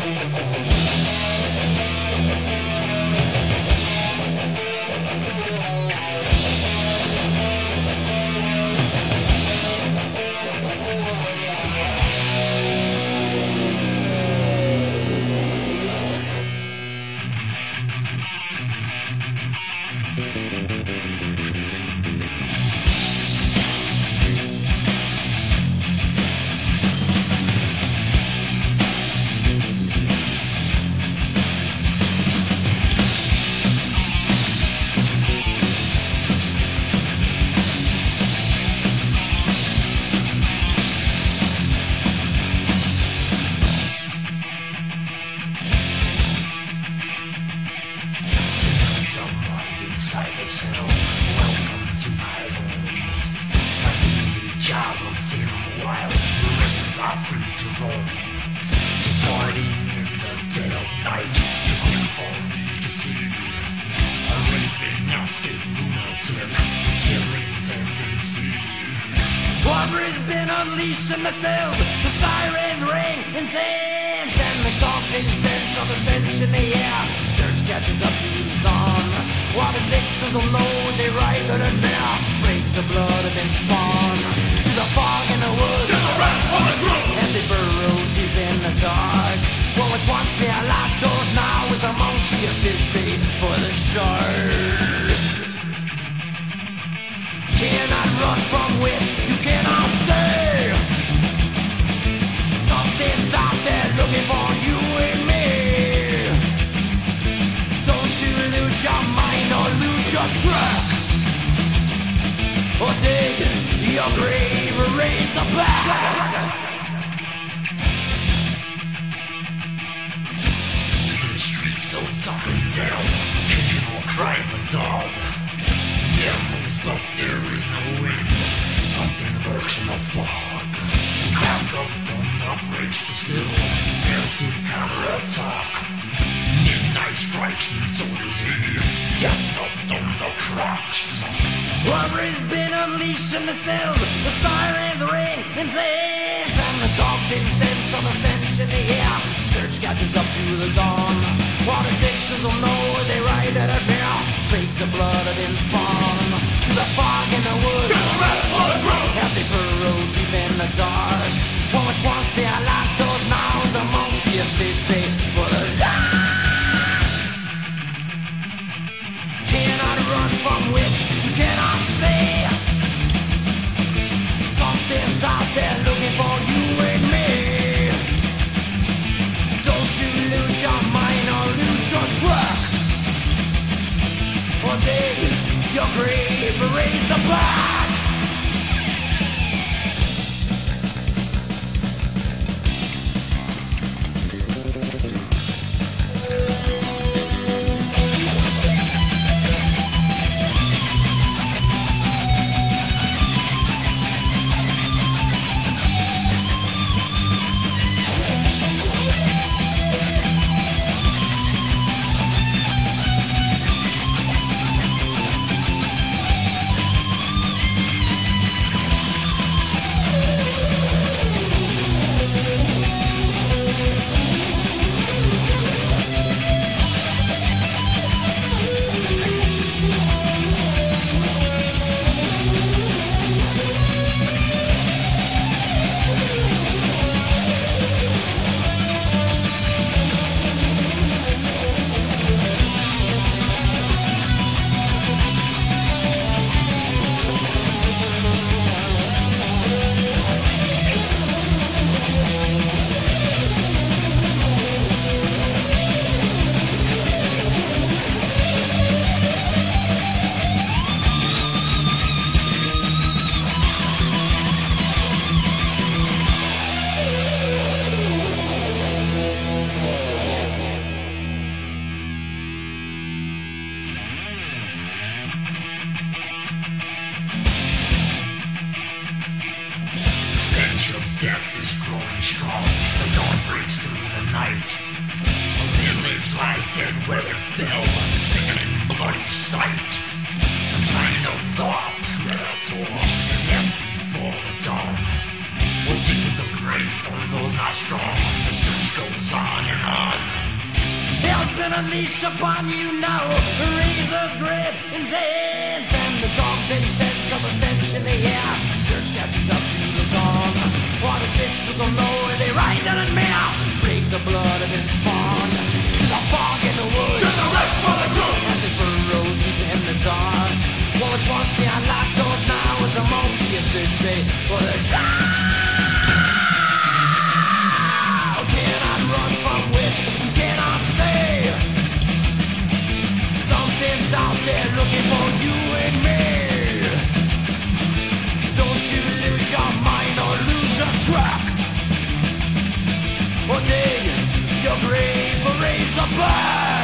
Unleashing the sails, the sirens ring intense, and the talking sense of the stench in the air. Search catches up to the dawn, while his victims will know they ride to the near. Breaks of blood have been spawned to the fog in the woods, to the rat on the drums, as they burrow deep in the dark. What was once bare lactose now is a monkey, a fish bait for the shark. Cannot run from which you cannot stay. Something's out there looking for you and me. Don't you lose your mind or lose your track, or dig your grave or raise a back. See the streets so dark and down, kicking or crying a dog. But there is no wind, something lurks in the fog. Crack up on the brakes to still, fails to counterattack. Midnight strikes and so does he, death up on the cracks. Robbery's been unleashed in the cells, the sirens ring intense, and the dogs incense on the stench in the air. Search catches up to the dawn, while the stations will know they ride at a bear. Flakes of blood have been spawned to the fog in the woods, to the rat on the drum, as they burrow deep in the dark. What was once the lactose now is a monkey, a fish bait for the dark. Cannot run from which you cannot see. Something's out there looking for you and me. Don't you lose your mind or lose your track, or dig your grave, raise the black. Death is growing strong, the dawn breaks through the night. A village lies dead where it fell, a sickening bloody sight. A sign of the predator, the death before the dawn. We're deep in the grave for those not strong, the search goes on and on. unleash upon you now. Razor's grip intense, and the dog's incense of a stench in the air. Search catches up to the dawn. Water fixes them low, and they ride down at me. Breaks the blood of its spawn. To the fog in the woods. To the wreck for the truth. As it burrows deep in the dark. What was once behind locked doors now is a monkey this day for the cannot run from which you cannot stay. Something's out there looking for you and me. Don't you lose your mind or lose your track, or dig your grave or raise a flag.